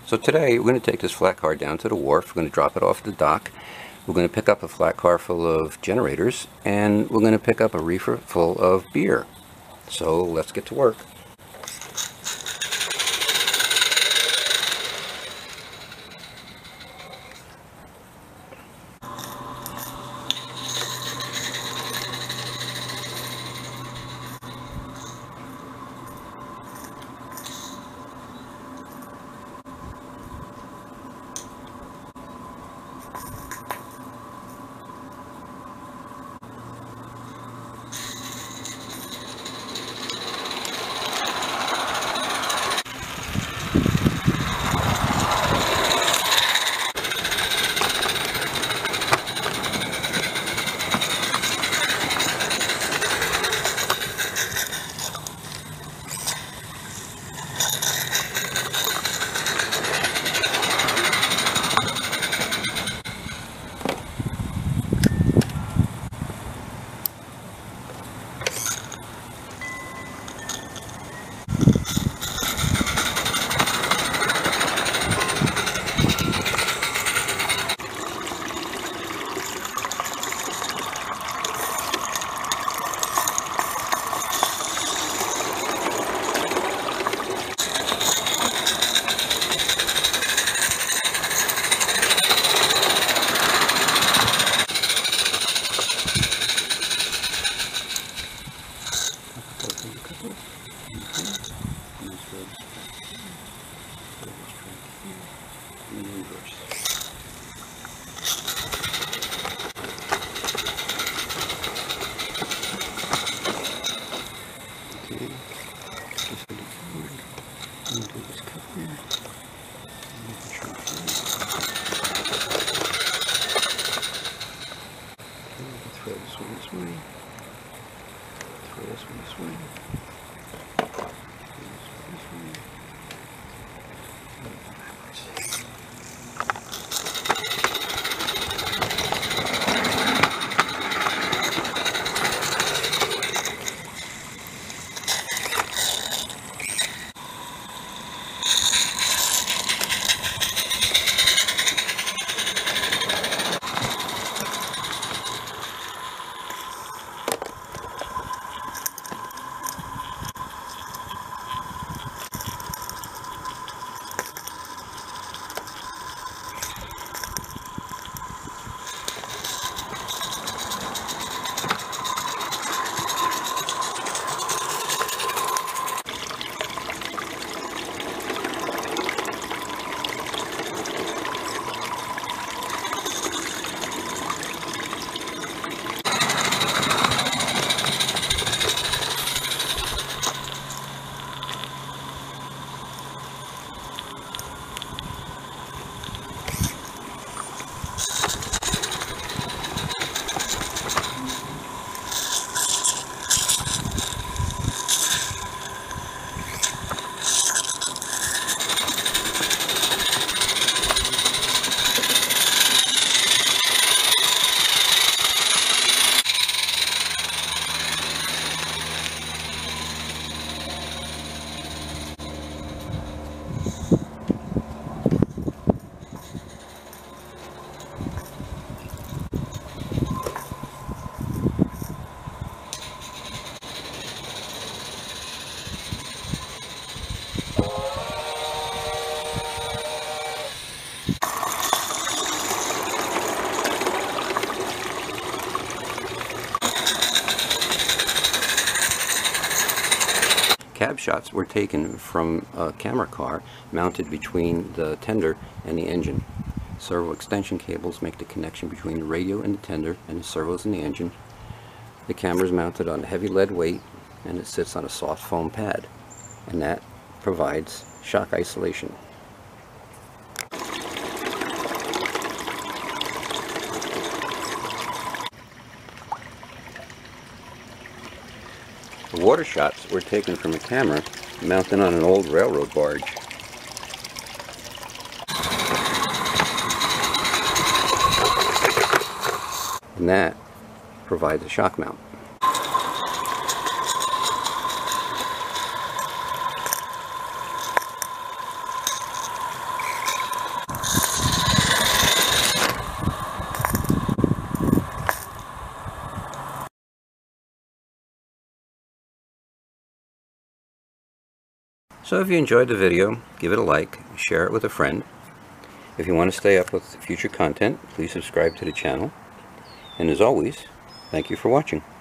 So today we're going to take this flat car down to the wharf. We're going to drop it off the dock. We're going to pick up a flat car full of generators, and we're going to pick up a reefer full of beer. So let's get to work. Throw this one this way. Throw this one this way. Cab shots were taken from a camera car mounted between the tender and the engine. Servo extension cables make the connection between the radio and the tender and the servos in the engine. The camera is mounted on a heavy lead weight, and it sits on a soft foam pad, and that provides shock isolation. The water shots were taken from a camera mounted on an old railroad barge. And that provides a shock mount. So if you enjoyed the video, give it a like, share it with a friend. If you want to stay up with future content, please subscribe to the channel. And as always, thank you for watching.